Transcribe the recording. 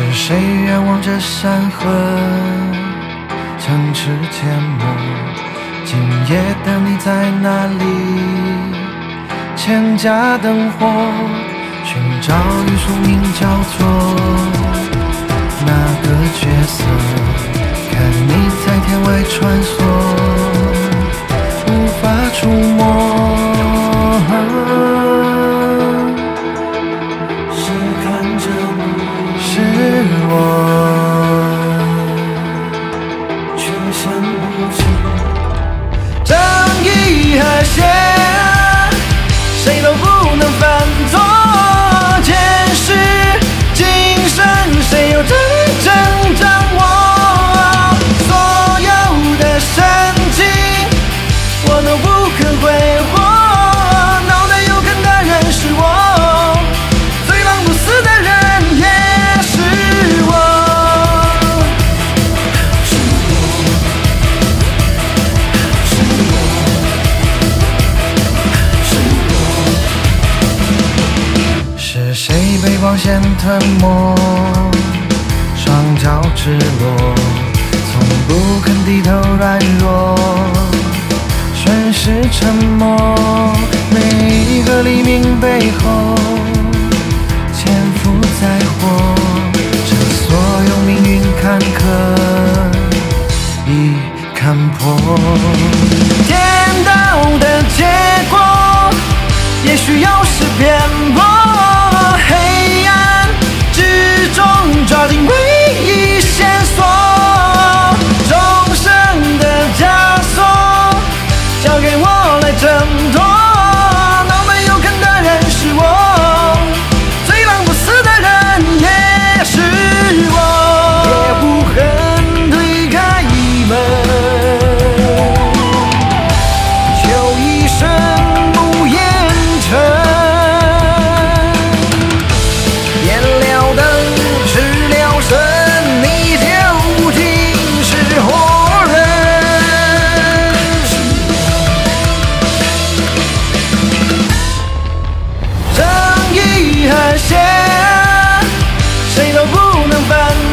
谁远望着山河，城池缄默？今夜的你在哪里？千家灯火，寻找与宿命交错那个角色，看你在天外穿梭，无法触摸。是看着你，是我，却想不起正义和邪，谁都不能犯错。前世今生，谁又真正掌握？所有的深情，我都不肯挥霍。脑袋有坑的人是我，最狼不死的人也是我。是我，是我，是我。是谁被光线吞没？双脚赤裸，从不肯低头软弱，顺势沉默。每一个黎明背后，潜伏在火，这所有命运坎坷已看破。颠倒的结果，也许有时偏颇。黑暗之中，抓紧唯一线索，终生的枷锁，交给我来挣脱。脑袋有坑的人是我，最狼不死的人也是我，也不肯推开门，求一生不言尘。点了灯，吃了身，你究竟是活人？正义和邪，谁都不能犯